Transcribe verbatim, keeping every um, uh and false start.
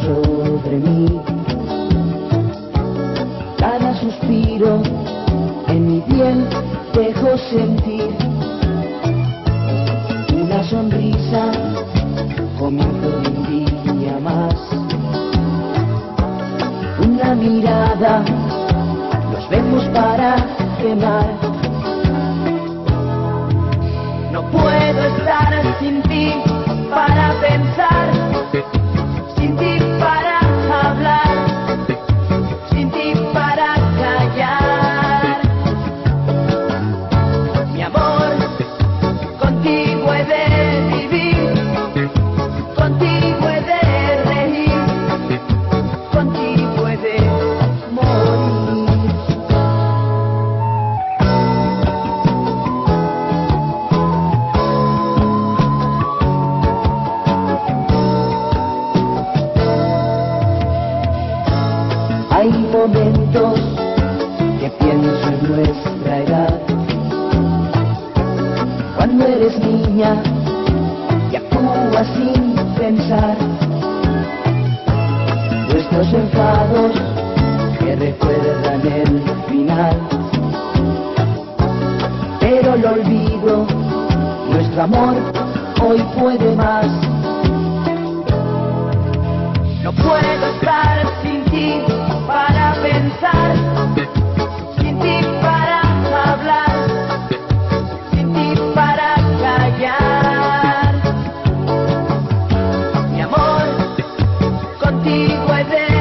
sobre mí. Cada suspiro en mi piel dejo sentir una sonrisa, comienzo de un día más. Una mirada, nos vemos para quemar. No puedo estar sin ti para pensar, sin ti para hablar, sin ti para callar. Mi amor, contigo he de vivir, contigo he de reír, contigo he de morir. Hay momentos que pienso en nuestra edad, cuando eres niña y actúas sin pensar, nuestros enfados que recuerdan el final, pero el olvido, nuestro amor hoy puede más. No puedo estar sin ti para pensar, sin ti para hablar, sin ti para callar. Mi amor, contigo he de